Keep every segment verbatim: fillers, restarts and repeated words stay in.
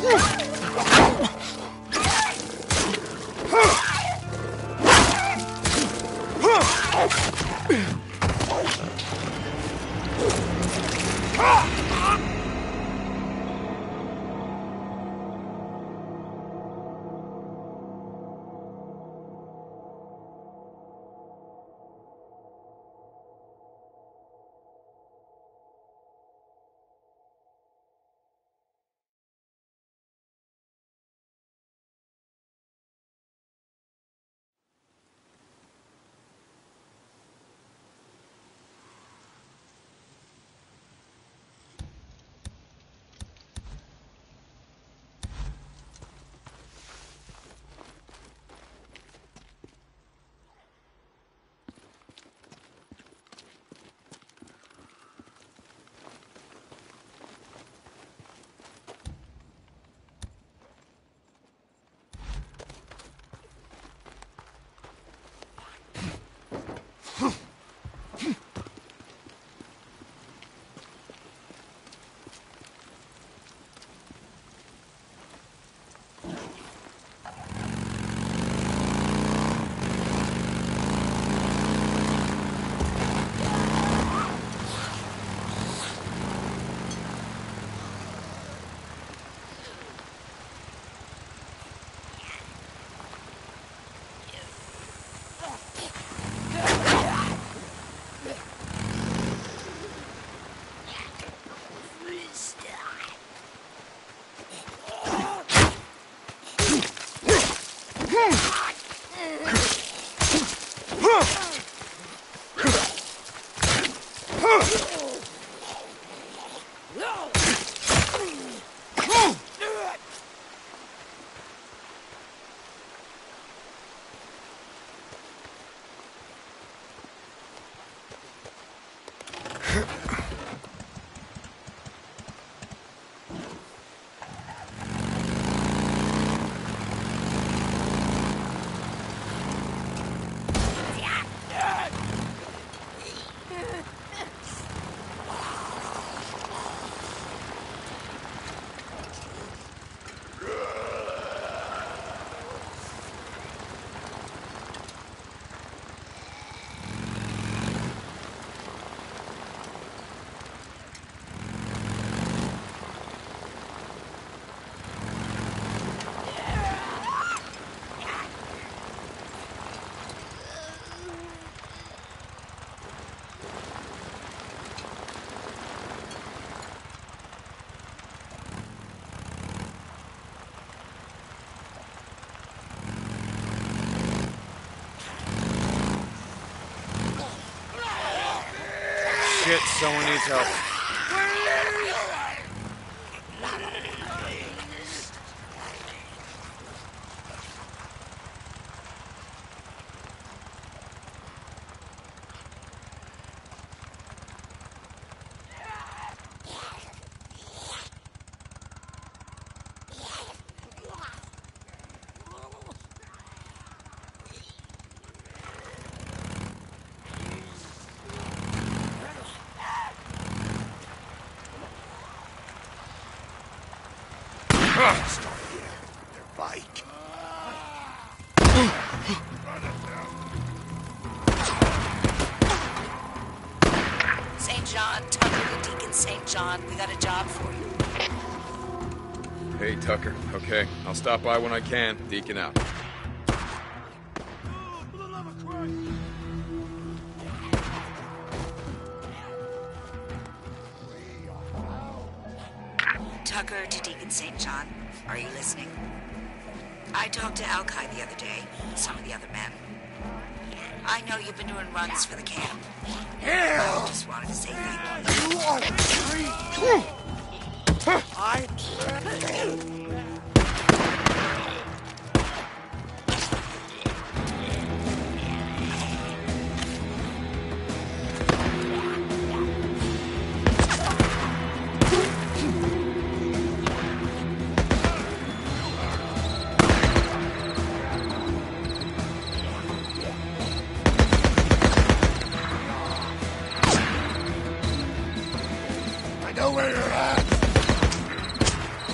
Shit, someone needs help. Saint John, Tucker to Deacon Saint John. We got a job for you. Hey, Tucker. Okay, I'll stop by when I can. Deacon out. Tucker to Deacon Saint John. Are you listening? I talked to Alki the other day, and some of the other men. I know you've been doing runs for the camp. Hell! I just wanted to say thank you. You are a treat! I... I know where you're at!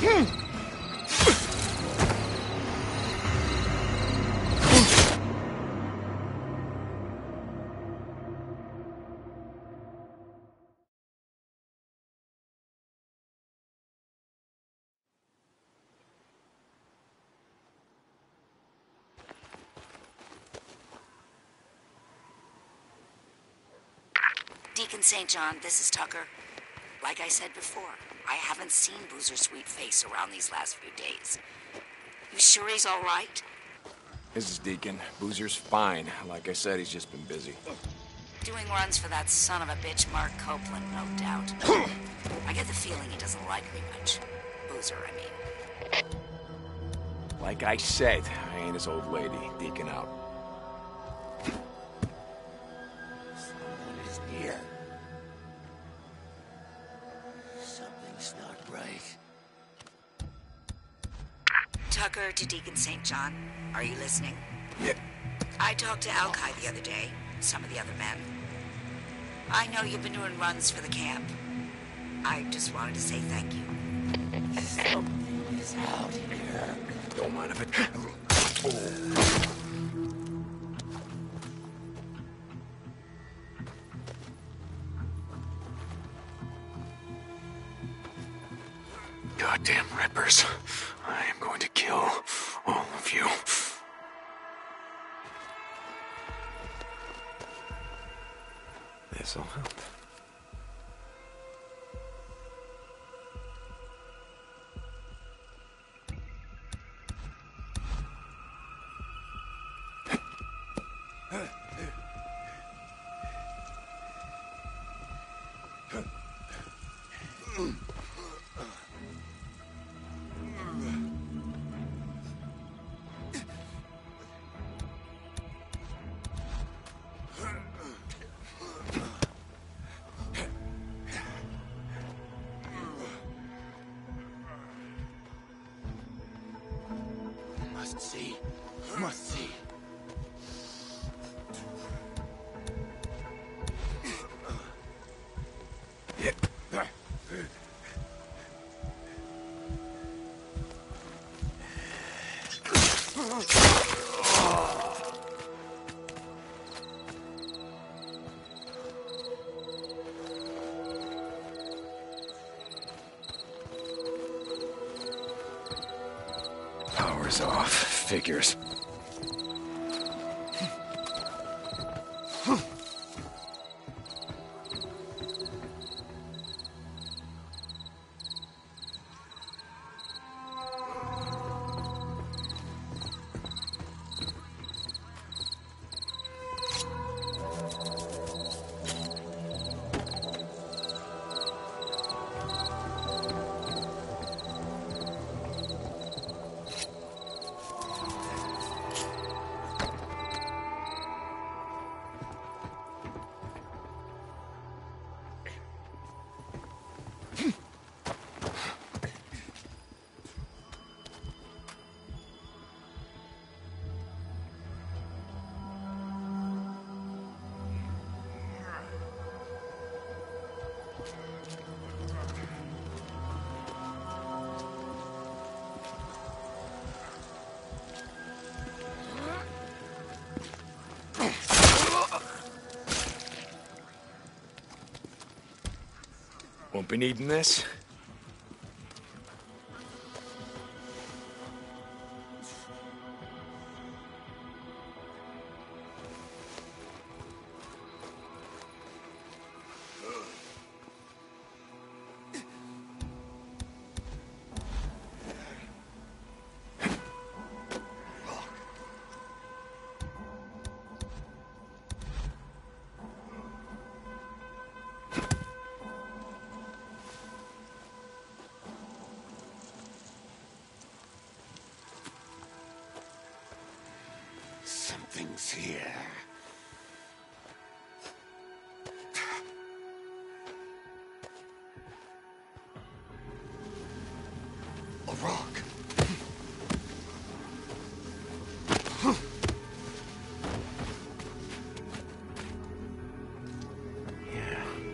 Deacon Saint John, this is Tucker. Like I said before, I haven't seen Boozer's sweet face around these last few days. You sure he's all right? This is Deacon. Boozer's fine. Like I said, he's just been busy. Doing runs for that son of a bitch, Mark Copeland, no doubt. I get the feeling he doesn't like me much. Boozer, I mean. Like I said, I ain't his old lady. Deacon out. Someone is near. Something's not right. Tucker to Deacon Saint John. Are you listening? Yeah. I talked to Alki the other day, some of the other men. I know you've been doing runs for the camp. I just wanted to say thank you. Something is out here. Don't mind if it... Goddamn rippers. I am going to kill all of you. This'll help. Must see. Must see. Yeah. Power's off. Figures. Won't be needing this. Something's here. A rock. Yeah.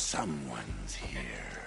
Someone's here.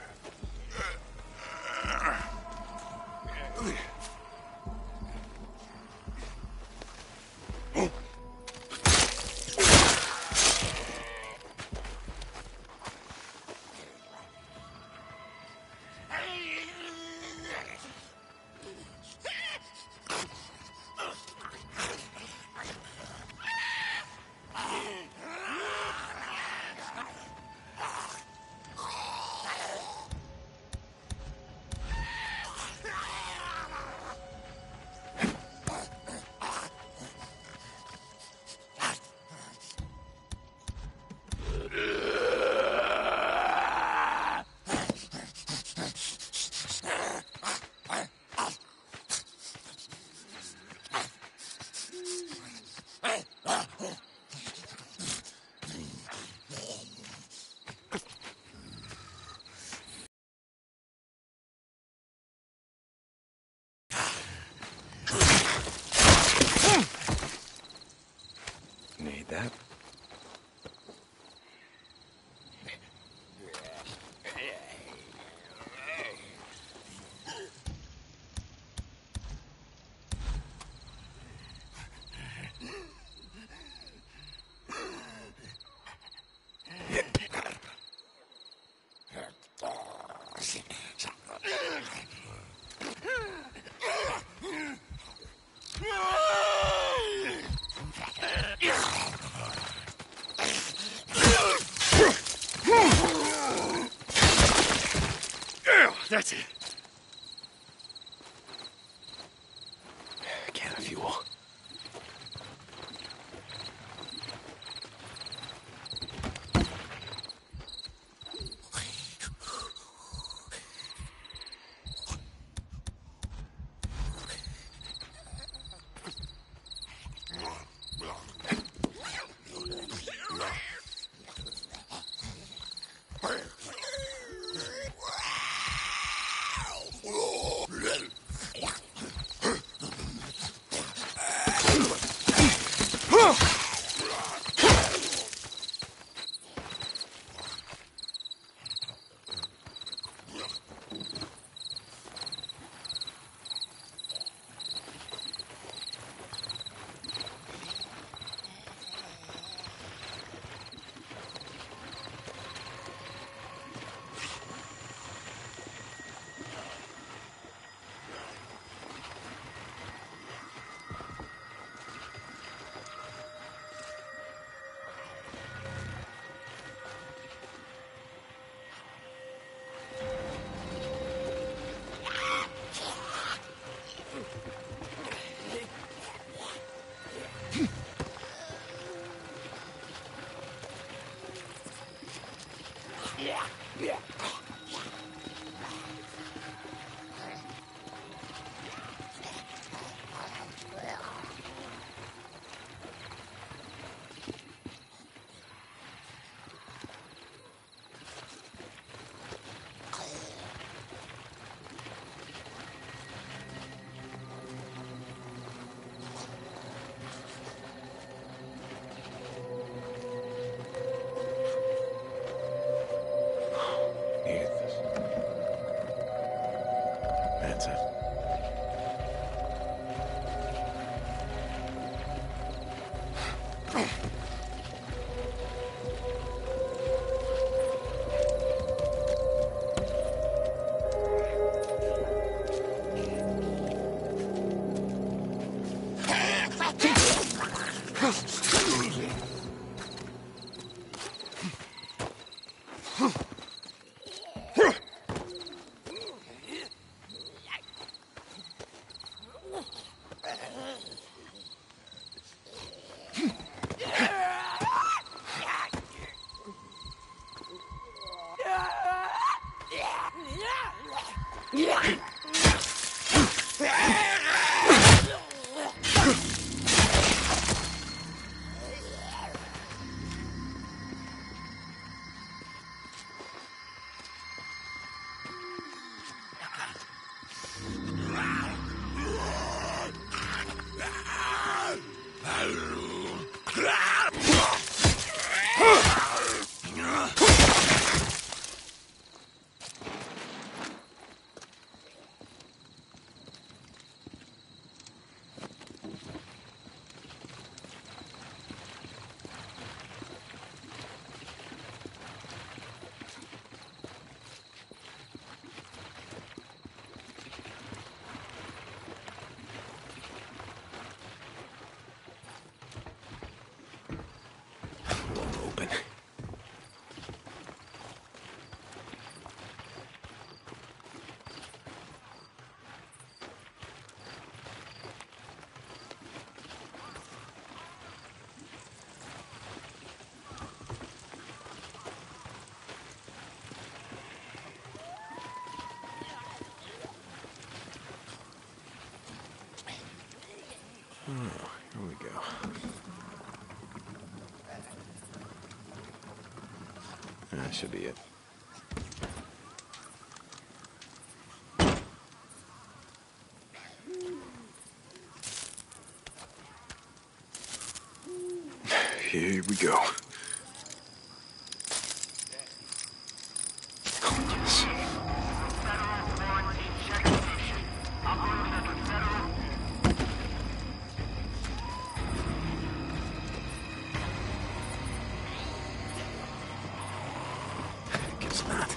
Need that? That's it. Can of fuel. Here we go. That should be it. Here we go. Oh, yes. Guess not.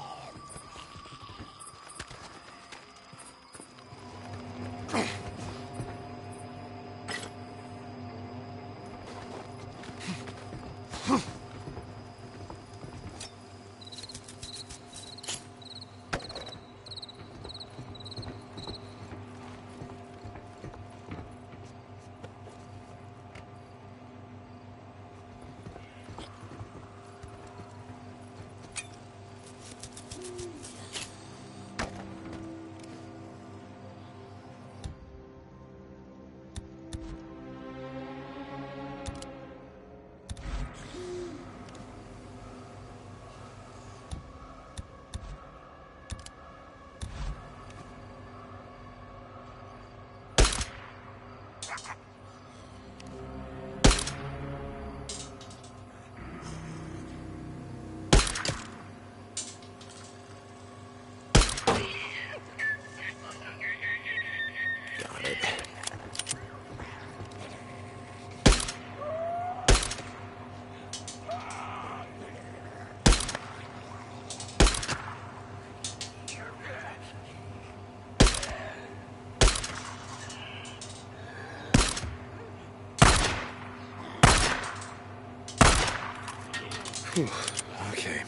Whew. Okay.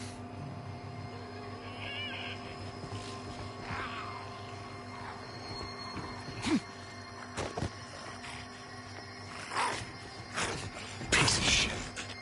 Piece of shit.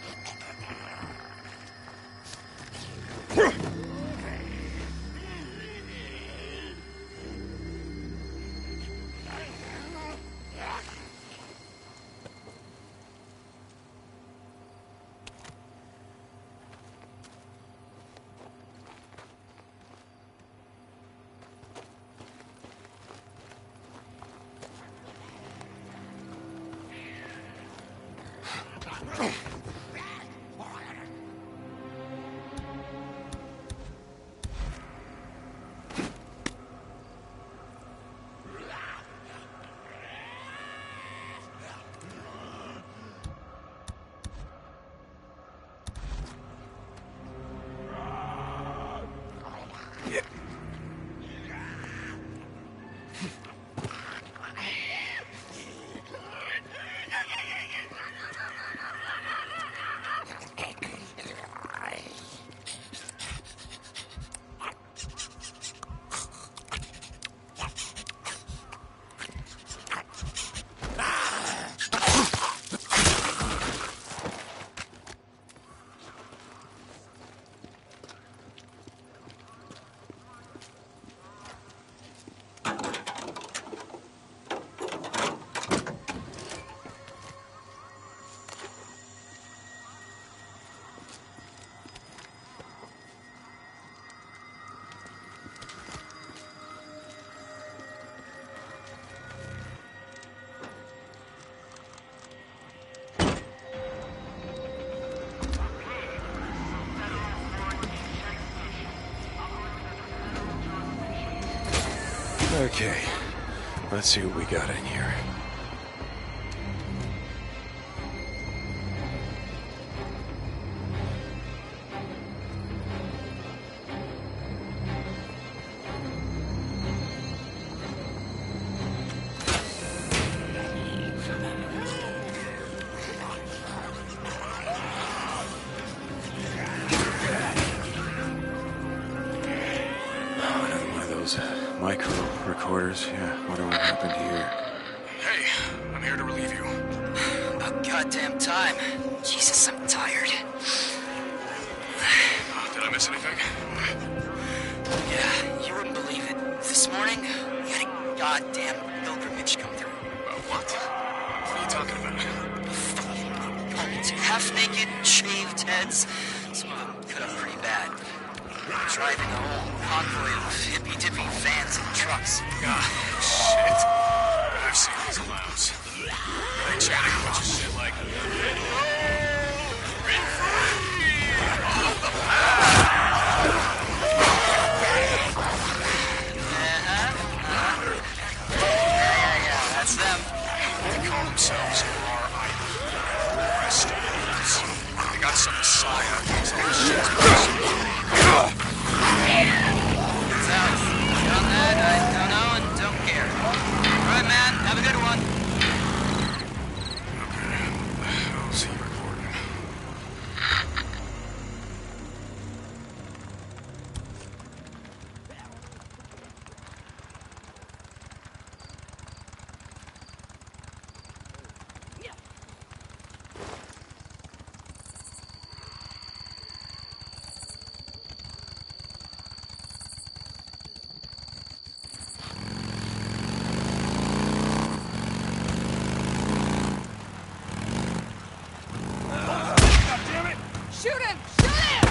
Yeah. Okay, let's see what we got in here. Micro recorders, yeah, wonder what happened here. Hey, I'm here to relieve you. About goddamn time. Jesus, I'm tired. Did I miss anything? Yeah, you wouldn't believe it. This morning, we had a goddamn pilgrimage come through. Uh, what? naked, shaved heads. Some of them cut up pretty bad. Driving a whole convoy of hippy-dippy vans and trucks. God, shit. I've seen these clowns. They chatting a bunch of shit like, Rent free! Off the path! Uh-huh. Uh-huh. Yeah, yeah, yeah, that's them. They call themselves R I P. Rest in peace. They got some messiah. These other shit's Sounds beyond that, I don't know and don't care. All right, man, have a good one. Okay. I'll see you recording. Shoot him! Shoot him!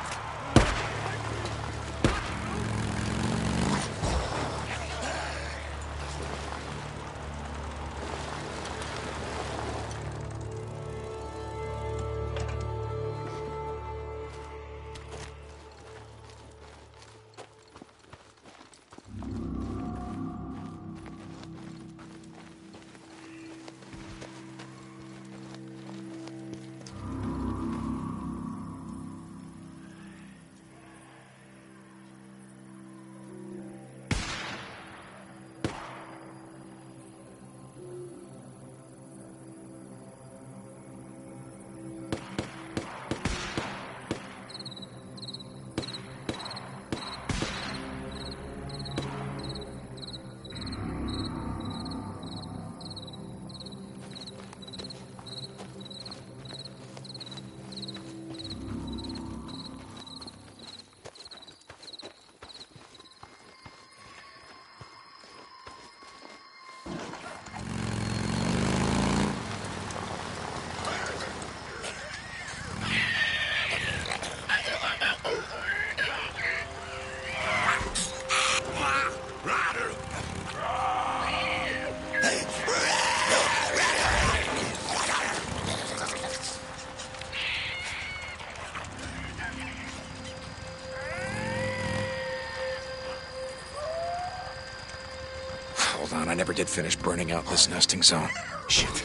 Hold on, I never did finish burning out this nesting zone. Shit.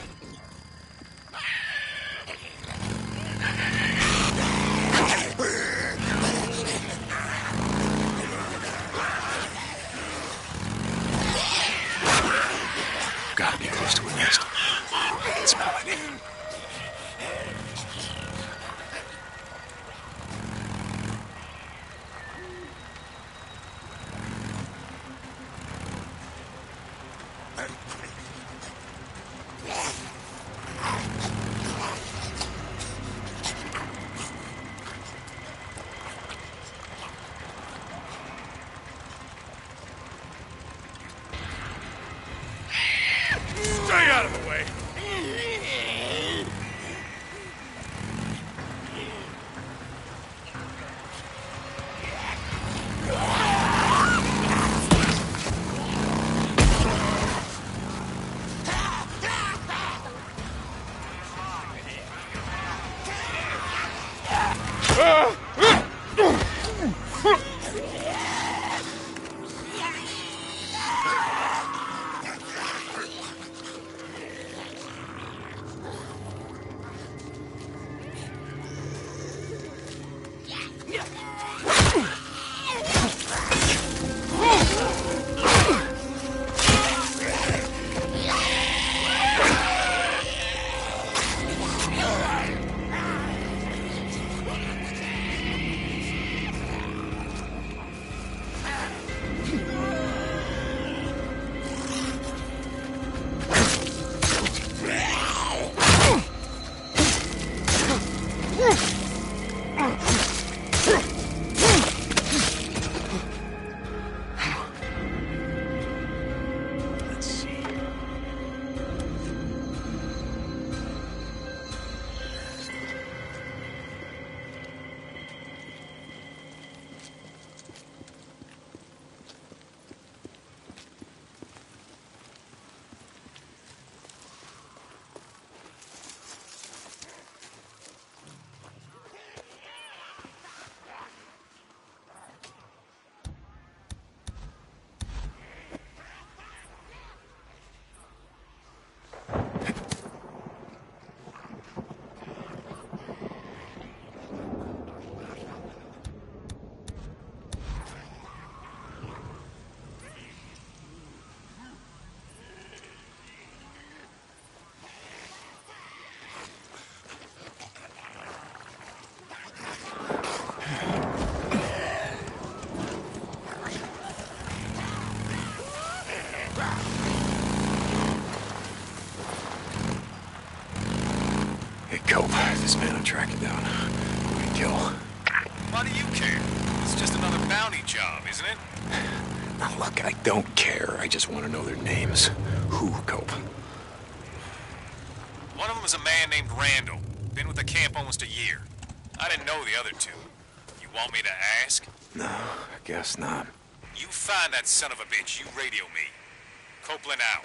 Gotta be close to a nest. I can smell it. Stay out of the way! track him down. Who to kill. Why do you care? It's just another bounty job, isn't it? Now, look, I don't care. I just want to know their names. Who, Cope? One of them is a man named Randall. Been with the camp almost a year. I didn't know the other two. You want me to ask? No, I guess not. You find that son of a bitch, you radio me. Copeland out.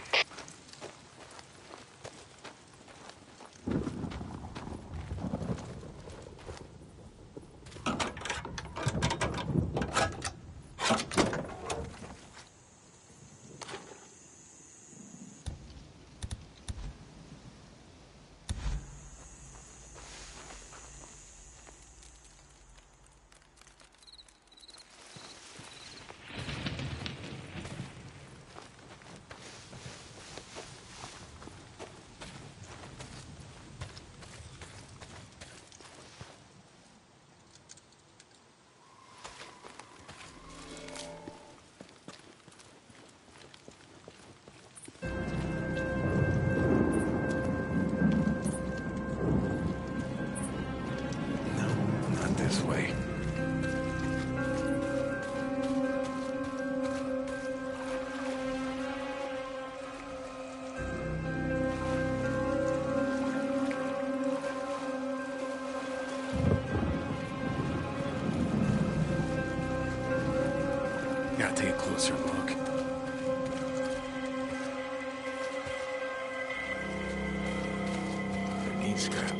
This way. Gotta take a closer look. It needs scrap.